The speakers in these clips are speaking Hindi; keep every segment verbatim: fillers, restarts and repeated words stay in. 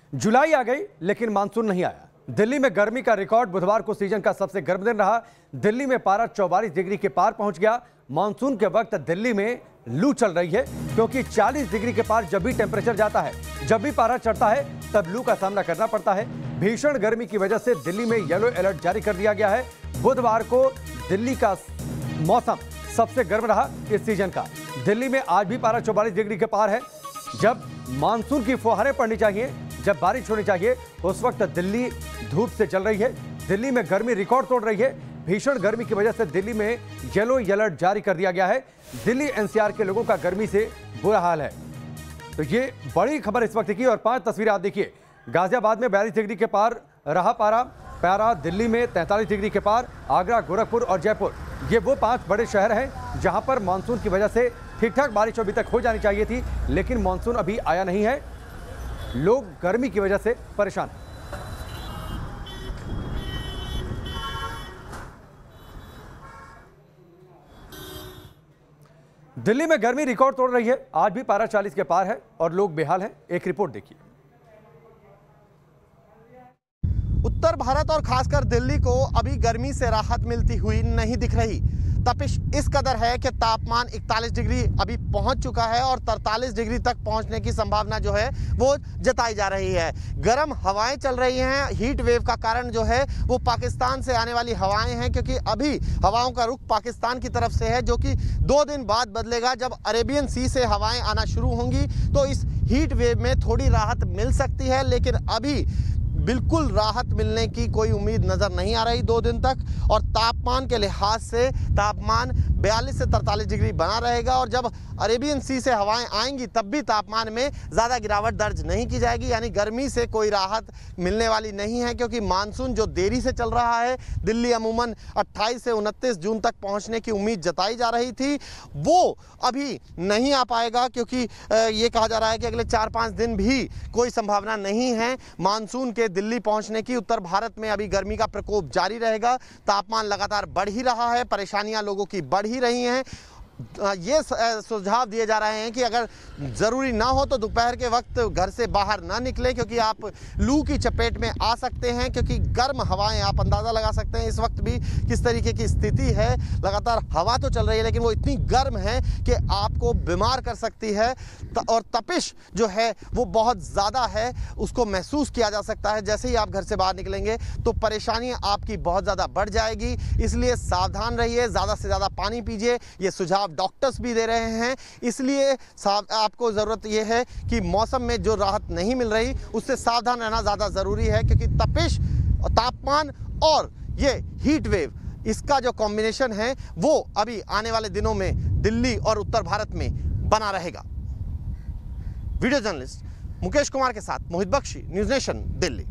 जुलाई आ गई लेकिन मानसून नहीं आया। दिल्ली में गर्मी का रिकॉर्ड बुधवार को सीजन का सबसे गर्म दिन रहा। दिल्ली में पारा चौवालीस डिग्री के पार पहुंच गया। मानसून के वक्त दिल्ली में लू चल रही है क्योंकि चालीस डिग्री के पार जब भी टेम्परेचर जाता है, जब भी पारा चढ़ता है, तब लू का सामना करना पड़ता है। भीषण गर्मी की वजह से दिल्ली में येलो अलर्ट जारी कर दिया गया है। बुधवार को दिल्ली का मौसम सबसे गर्म रहा इस सीजन का। दिल्ली में आज भी पारा चौवालीस डिग्री के पार है। जब मानसून की फुहारें पड़नी चाहिए, जब बारिश होनी चाहिए, उस वक्त दिल्ली धूप से जल रही है। दिल्ली में गर्मी रिकॉर्ड तोड़ रही है। भीषण गर्मी की वजह से दिल्ली में येलो अलर्ट जारी कर दिया गया है। दिल्ली एनसीआर के लोगों का गर्मी से बुरा हाल है। तो ये बड़ी खबर इस वक्त की। और पांच तस्वीरें आप देखिए। गाजियाबाद में बयालीस डिग्री के पार रहा पारा पारा दिल्ली में तैंतालीस डिग्री के पार। आगरा, गोरखपुर और जयपुर, ये वो पांच बड़े शहर हैं जहां पर मानसून की वजह से ठीक ठाक बारिश अभी तक हो जानी चाहिए थी, लेकिन मानसून अभी आया नहीं है। लोग गर्मी की वजह से परेशान हैं। दिल्ली में गर्मी रिकॉर्ड तोड़ रही है। आज भी पारा चालीस के पार है और लोग बेहाल हैं। एक रिपोर्ट देखिए। उत्तर भारत और खासकर दिल्ली को अभी गर्मी से राहत मिलती हुई नहीं दिख रही। तपिश इस कदर है कि तापमान इकतालीस डिग्री अभी पहुंच चुका है और तैंतालीस डिग्री तक पहुंचने की संभावना जो है वो जताई जा रही है। गर्म हवाएं चल रही हैं। हीट वेव का कारण जो है वो पाकिस्तान से आने वाली हवाएं हैं, क्योंकि अभी हवाओं का रुख पाकिस्तान की तरफ से है, जो कि दो दिन बाद बदलेगा। जब अरेबियन सी से हवाएं आना शुरू होंगी तो इस हीट वेव में थोड़ी राहत मिल सकती है, लेकिन अभी बिल्कुल राहत मिलने की कोई उम्मीद नज़र नहीं आ रही दो दिन तक। और तापमान के लिहाज से तापमान बयालीस से तैंतालीस डिग्री बना रहेगा। और जब अरेबियन सी से हवाएं आएंगी तब भी तापमान में ज़्यादा गिरावट दर्ज नहीं की जाएगी, यानी गर्मी से कोई राहत मिलने वाली नहीं है, क्योंकि मानसून जो देरी से चल रहा है, दिल्ली अमूमन अट्ठाईस से उनतीस जून तक पहुंचने की उम्मीद जताई जा रही थी, वो अभी नहीं आ पाएगा, क्योंकि ये कहा जा रहा है कि अगले चार पाँच दिन भी कोई संभावना नहीं है मानसून के दिल्ली पहुंचने की। उत्तर भारत में अभी गर्मी का प्रकोप जारी रहेगा। तापमान लगातार बढ़ ही रहा है, परेशानियां लोगों की बढ़ ही रही हैं। ये सुझाव दिए जा रहे हैं कि अगर ज़रूरी ना हो तो दोपहर के वक्त घर से बाहर ना निकलें, क्योंकि आप लू की चपेट में आ सकते हैं, क्योंकि गर्म हवाएं, आप अंदाज़ा लगा सकते हैं इस वक्त भी किस तरीके की स्थिति है। लगातार हवा तो चल रही है लेकिन वो इतनी गर्म है कि आपको बीमार कर सकती है। और तपिश जो है वो बहुत ज़्यादा है, उसको महसूस किया जा सकता है। जैसे ही आप घर से बाहर निकलेंगे तो परेशानी आपकी बहुत ज़्यादा बढ़ जाएगी। इसलिए सावधान रहिए, ज़्यादा से ज़्यादा पानी पीजिए। ये सुझाव डॉक्टर्स भी दे रहे हैं। इसलिए आपको ज़रूरत यह है कि मौसम में जो राहत नहीं मिल रही उससे सावधान रहना ज़्यादा ज़रूरी है, क्योंकि तपिश, तापमान और ये हीट वेव, इसका जो कॉम्बिनेशन है वो अभी आने वाले दिनों में दिल्ली और उत्तर भारत में बना रहेगा। वीडियो जर्नलिस्ट मुकेश कुमार के साथ Mohit Bakshi, news nation, Delhi.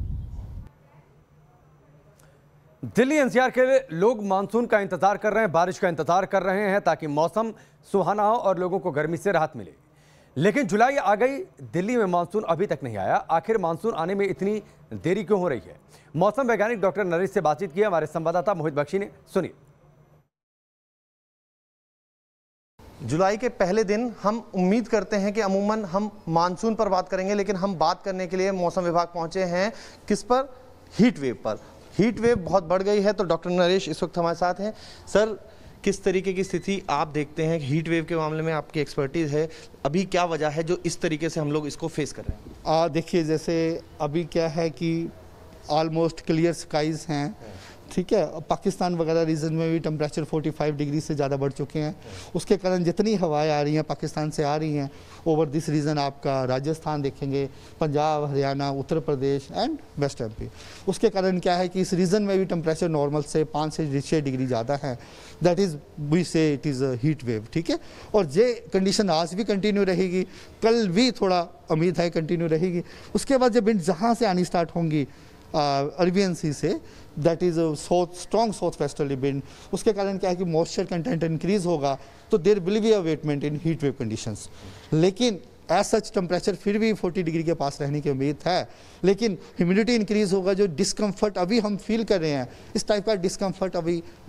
Delhi NCR के लोग मानसून का इंतजार कर रहे हैं, बारिश का इंतजार कर रहे हैं ताकि मौसम सुहाना हो और लोगों को गर्मी से राहत मिले। लेकिन जुलाई आ गई, दिल्ली में मानसून अभी तक नहीं आया। आखिर मानसून आने में इतनी देरी क्यों हो रही है? मौसम वैज्ञानिक डॉक्टर नरेश से बातचीत की हमारे संवाददाता मोहित बख्शी ने। सुनिए। जुलाई के पहले दिन हम उम्मीद करते हैं कि अमूमन हम मानसून पर बात करेंगे, लेकिन हम बात करने के लिए मौसम विभाग पहुंचे हैं किस पर? हीट वेव पर। हीट वेव बहुत बढ़ गई है, तो डॉक्टर नरेश इस वक्त हमारे साथ हैं। सर, किस तरीके की स्थिति आप देखते हैं? हीट वेव के मामले में आपकी एक्सपर्टीज़ है, अभी क्या वजह है जो इस तरीके से हम लोग इसको फेस कर रहे हैं? देखिए, जैसे अभी क्या है कि ऑलमोस्ट क्लियर स्काइज हैं, ठीक है। पाकिस्तान वगैरह रीजन में भी टेम्परेचर पैंतालीस डिग्री से ज़्यादा बढ़ चुके हैं। उसके कारण जितनी हवाएं आ रही हैं पाकिस्तान से आ रही हैं ओवर दिस रीजन, आपका राजस्थान देखेंगे, Punjab, Haryana, Uttar Pradesh and west MP, उसके कारण क्या है कि इस रीजन में भी टेम्परेचर नॉर्मल से पाँच से छः डिग्री ज़्यादा है। That is we say it is a heat wave, ठीक है। और ये कंडीशन आज भी कंटिन्यू रहेगी, कल भी थोड़ा उम्मीद है कंटिन्यू रहेगी। उसके बाद जब विंड जहाँ से आनी स्टार्ट होंगी अरेबियन सी से, that is south strong south westerly wind, उसके कारण क्या है कि मॉइस्चर कंटेंट इंक्रीज होगा, तो there will be a abatement in heat wave conditions. लेकिन एज सच टेम्परेचर फिर भी चालीस डिग्री के पास रहने की उम्मीद है, लेकिन ह्यूमिडिटी इंक्रीज होगा। जो डिस्कम्फर्ट अभी हम फील कर रहे हैं, इस टाइप का डिस्कम्फर्ट अभी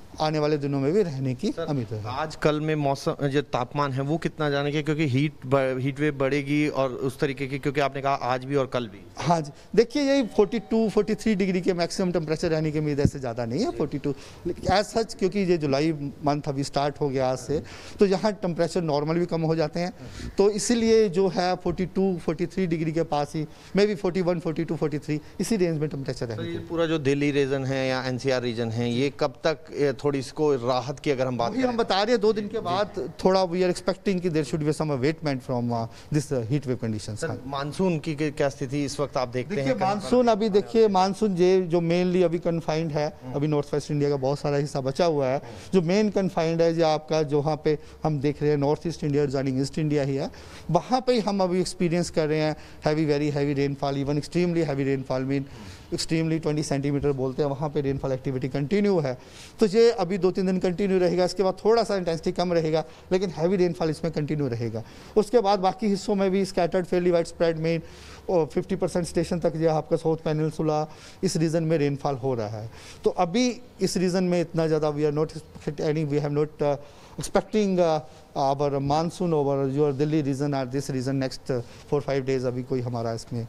आने वाले दिनों में भी रहने की उम्मीद है। आज कल में मौसम जो तापमान है वो कितना जानेंगे, क्योंकि हीट हीट वेव बढ़ेगी और उस तरीके की, क्योंकि आपने कहा आज भी और कल भी। हाँ जी, देखिए यही बयालीस तैंतालीस डिग्री के मैक्सिमम टेम्परेचर रहने की उम्मीद ऐसे ज़्यादा नहीं है बयालीस एज सच, क्योंकि ये जुलाई मंथ अभी स्टार्ट हो गया आज से, तो यहाँ टेम्परेचर नॉर्मल भी कम हो जाते हैं, तो इसीलिए जो है बयालीस तैंतालीस डिग्री के पास ही मे बी इकतालीस, बयालीस, तैंतालीस इसी रेंज में टेम्परेचर तो रहेगा। ये पूरा जो दिल्ली रीजन है या एनसीआर रीजन है, ये कब तक थोड़ी इसको राहत की अगर हम बात अभी हम बता रहे हैं दो दिन के बाद थोड़ा वी आर एक्सपेक्टिंग कि there should be some abatement from this heat wave conditions. Monsoon की क्या स्थिति इस वक्त आप देखते हैं? देखिए मानसून अभी देखिए मानसून ये जो मेनली अभी कन्फाइंड है, अभी नॉर्थ वेस्ट इंडिया का बहुत सारा हिस्सा बचा हुआ है, जो मेन कन्फाइंड है जो आपका जो वहाँ पे हम देख रहे हैं north east India joining east India ही है, वहाँ पे हम अभी एक्सपीरियंस कर रहे हैं heavy very heavy rainfall, even extremely heavy rainfall mean extremely बीस सेंटीमीटर बोलते हैं, वहाँ पे रेनफॉल एक्टिविटी कंटिन्यू है। तो ये अभी दो तीन दिन कंटिन्यू रहेगा, इसके बाद थोड़ा सा इंटेंसिटी कम रहेगा, लेकिन हैवी रेनफॉल इसमें कंटिन्यू रहेगा। उसके बाद बाकी हिस्सों में भी स्कैटर्ड फेयरली वाइड स्प्रेड में और फिफ्टी परसेंट स्टेशन तक जो आपका साउथ पेनिनसुला इस रीजन में रेनफॉल हो रहा है। तो अभी इस रीजन में इतना ज़्यादा we are not any we have not expecting our monsoon over your Delhi region or this region next four five days अभी कोई हमारा इसमें।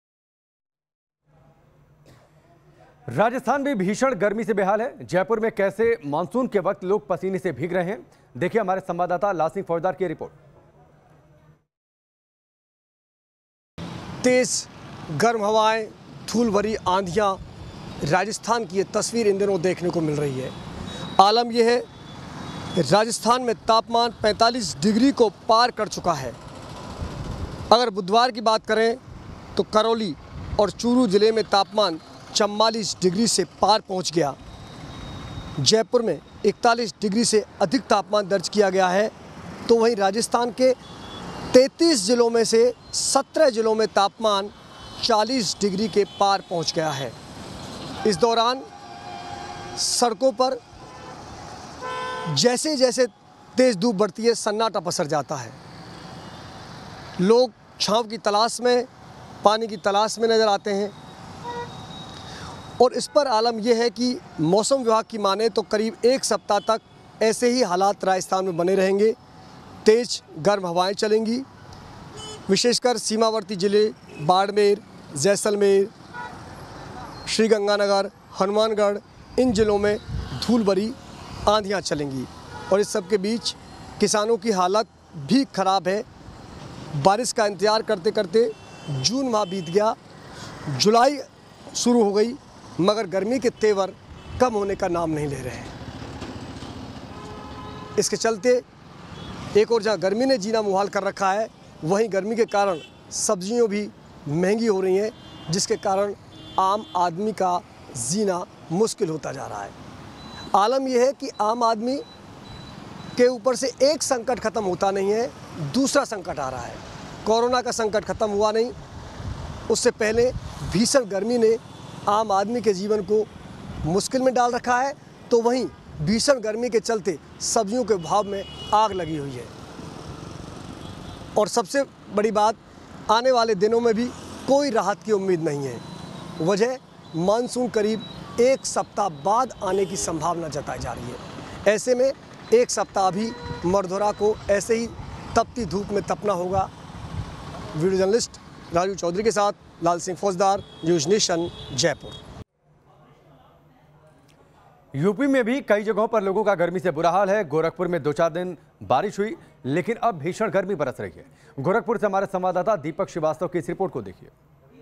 राजस्थान भी भीषण गर्मी से बेहाल है। जयपुर में कैसे मानसून के वक्त लोग पसीने से भीग रहे हैं, देखिए हमारे संवाददाता लाल सिंह फौजदार की रिपोर्ट। तेज गर्म हवाएं, धूल भरी आंधियां, राजस्थान की ये तस्वीर इन दिनों देखने को मिल रही है। आलम यह है, राजस्थान में तापमान पैंतालीस डिग्री को पार कर चुका है। अगर बुधवार की बात करें तो करौली और चूरू जिले में तापमान चवालीस डिग्री से पार पहुंच गया। जयपुर में इकतालीस डिग्री से अधिक तापमान दर्ज किया गया है, तो वहीं राजस्थान के तैंतीस जिलों में से सत्रह जिलों में तापमान चालीस डिग्री के पार पहुंच गया है। इस दौरान सड़कों पर जैसे जैसे तेज धूप बढ़ती है, सन्नाटा पसर जाता है। लोग छांव की तलाश में, पानी की तलाश में नज़र आते हैं। और इस पर आलम यह है कि मौसम विभाग की माने तो करीब एक सप्ताह तक ऐसे ही हालात राजस्थान में बने रहेंगे। तेज गर्म हवाएं चलेंगी, विशेषकर सीमावर्ती ज़िले बाड़मेर, जैसलमेर, श्रीगंगानगर, हनुमानगढ़, इन ज़िलों में धूल भरी आंधियां चलेंगी। और इस सब के बीच किसानों की हालत भी ख़राब है। बारिश का इंतज़ार करते करते जून माह बीत गया, जुलाई शुरू हो गई, मगर गर्मी के तेवर कम होने का नाम नहीं ले रहे हैं। इसके चलते एक और जहाँ गर्मी ने जीना मुहाल कर रखा है, वहीं गर्मी के कारण सब्जियां भी महंगी हो रही हैं, जिसके कारण आम आदमी का जीना मुश्किल होता जा रहा है। आलम यह है कि आम आदमी के ऊपर से एक संकट ख़त्म होता नहीं है, दूसरा संकट आ रहा है। कोरोना का संकट ख़त्म हुआ नहीं, उससे पहले भीषण गर्मी ने आम आदमी के जीवन को मुश्किल में डाल रखा है, तो वहीं भीषण गर्मी के चलते सब्जियों के भाव में आग लगी हुई है। और सबसे बड़ी बात, आने वाले दिनों में भी कोई राहत की उम्मीद नहीं है। वजह मानसून करीब एक सप्ताह बाद आने की संभावना जताई जा रही है। ऐसे में एक सप्ताह भी मरधुरा को ऐसे ही तपती धूप में तपना होगा। वीडियो जर्नलिस्ट राजू चौधरी के साथ लाल सिंह फौजदार, न्यूज नेशन, जयपुर। यूपी में भी कई जगहों पर लोगों का गर्मी से बुरा हाल है। गोरखपुर में दो चार दिन बारिश हुई, लेकिन अब भीषण गर्मी बरस रही है। गोरखपुर से हमारे संवाददाता दीपक श्रीवास्तव की इस रिपोर्ट को देखिए।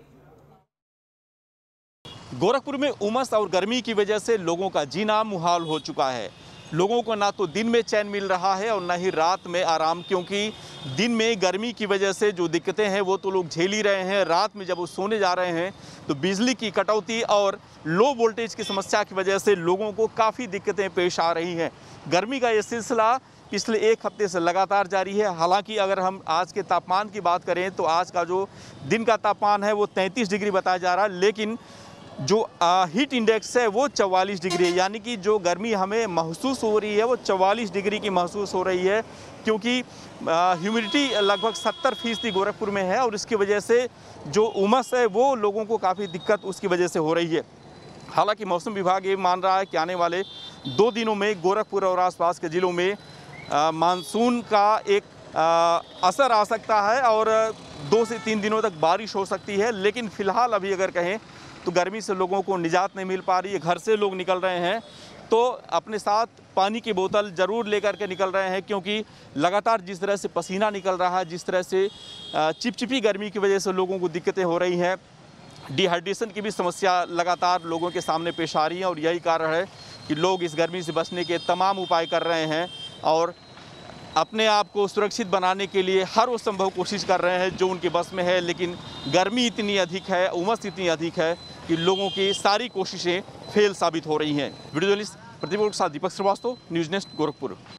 गोरखपुर में उमस और गर्मी की वजह से लोगों का जीना मुहाल हो चुका है। लोगों को ना तो दिन में चैन मिल रहा है और ना ही रात में आराम, क्योंकि दिन में गर्मी की वजह से जो दिक्कतें हैं वो तो लोग झेल ही रहे हैं। रात में जब वो सोने जा रहे हैं तो बिजली की कटौती और लो वोल्टेज की समस्या की वजह से लोगों को काफ़ी दिक्कतें पेश आ रही हैं। गर्मी का ये सिलसिला पिछले एक हफ्ते से लगातार जारी है। हालांकि अगर हम आज के तापमान की बात करें तो आज का जो दिन का तापमान है वो तैंतीस डिग्री बताया जा रहा है, लेकिन जो आ, हीट इंडेक्स है वो चवालीस डिग्री है। यानी कि जो गर्मी हमें महसूस हो रही है वो चवालीस डिग्री की महसूस हो रही है, क्योंकि ह्यूमिडिटी लगभग सत्तर फीसदी गोरखपुर में है और इसकी वजह से जो उमस है वो लोगों को काफ़ी दिक्कत उसकी वजह से हो रही है। हालांकि मौसम विभाग ये मान रहा है कि आने वाले दो दिनों में गोरखपुर और आसपास के ज़िलों में मानसून का एक आ, असर आ सकता है और दो से तीन दिनों तक बारिश हो सकती है। लेकिन फ़िलहाल अभी अगर कहें तो गर्मी से लोगों को निजात नहीं मिल पा रही है। घर से लोग निकल रहे हैं तो अपने साथ पानी की बोतल ज़रूर लेकर के निकल रहे हैं, क्योंकि लगातार जिस तरह से पसीना निकल रहा है, जिस तरह से चिपचिपी गर्मी की वजह से लोगों को दिक्कतें हो रही हैं, डिहाइड्रेशन की भी समस्या लगातार लोगों के सामने पेश आ रही है। और यही कारण है कि लोग इस गर्मी से बचने के तमाम उपाय कर रहे हैं और अपने आप को सुरक्षित बनाने के लिए हर वो संभव कोशिश कर रहे हैं जो उनके बस में है। लेकिन गर्मी इतनी अधिक है, उमस इतनी अधिक है कि लोगों की सारी कोशिशें फेल साबित हो रही हैं। वीडियो जर्नलिस्ट प्रतिभा के साथ दीपक श्रीवास्तव, न्यूज़ नेक्स्ट, गोरखपुर।